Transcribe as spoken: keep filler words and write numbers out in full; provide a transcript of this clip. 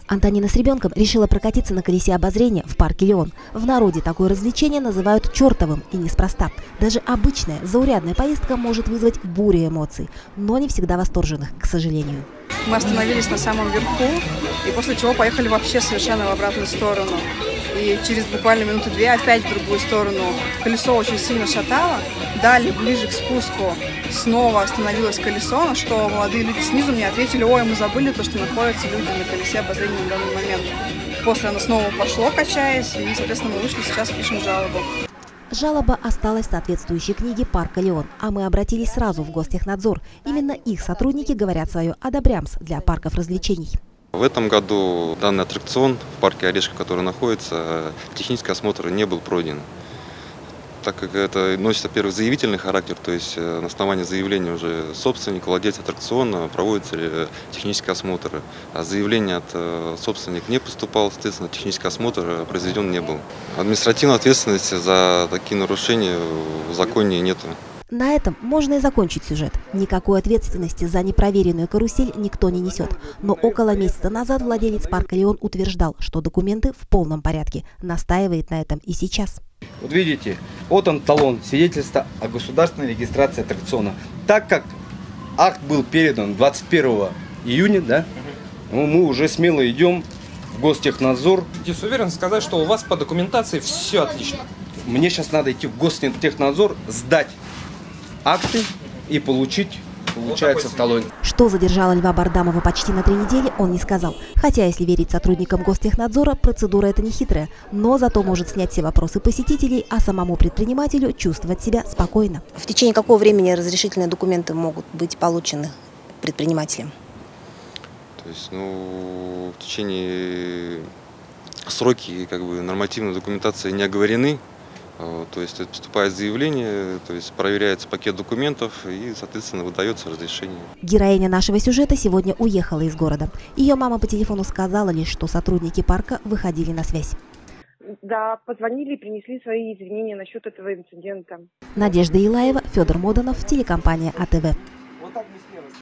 Антонина с ребенком решила прокатиться на колесе обозрения в парке Леон. В народе такое развлечение называют чертовым, и неспроста. Даже обычная, заурядная поездка может вызвать бурю эмоций, но не всегда восторженных, к сожалению. Мы остановились на самом верху, и после чего поехали вообще совершенно в обратную сторону. И через буквально минуты две опять в другую сторону. Колесо очень сильно шатало. Далее, ближе к спуску, снова остановилось колесо, на что молодые люди снизу мне ответили: ой, мы забыли то, что находятся люди на колесе обозрения в данный момент. После оно снова пошло, качаясь, и, соответственно, мы вышли, сейчас пишем жалобу. Жалоба осталась в соответствующей книге парка Леон, а мы обратились сразу в Гостехнадзор. Именно их сотрудники говорят свое «одобрямс» для парков развлечений. В этом году данный аттракцион в парке Орешка, который находится, технический осмотр не был пройден. Так как это носит, во-первых, заявительный характер, то есть на основании заявления уже собственник, владелец аттракциона проводится технический осмотр. А заявление от собственника не поступало, соответственно, технический осмотр произведен не был. Административной ответственности за такие нарушения в законе нет. На этом можно и закончить сюжет. Никакой ответственности за непроверенную карусель никто не несет. Но около месяца назад владелец парка Леон утверждал, что документы в полном порядке. Настаивает на этом и сейчас. Вот видите, вот он талон, свидетельство о государственной регистрации аттракциона. Так как акт был передан двадцать первого июня, да, мы уже смело идем в Гостехнадзор. Здесь уверен сказать, что у вас по документации все отлично. Мне сейчас надо идти в Гостехнадзор, сдать акты и получить, получается, вот талон. Что задержало Льва Бардамова почти на три недели, он не сказал. Хотя, если верить сотрудникам Гостехнадзора, процедура эта не хитрая, но зато может снять все вопросы посетителей, а самому предпринимателю чувствовать себя спокойно. В течение какого времени разрешительные документы могут быть получены предпринимателем? То есть, ну, в течение сроки, как бы, нормативной документации не оговорены. То есть поступает заявление, то есть проверяется пакет документов и, соответственно, выдается разрешение. Героиня нашего сюжета сегодня уехала из города. Ее мама по телефону сказала лишь, что сотрудники парка выходили на связь. Да, позвонили и принесли свои извинения насчет этого инцидента. Надежда Илаева, Федор Моданов, телекомпания АТВ.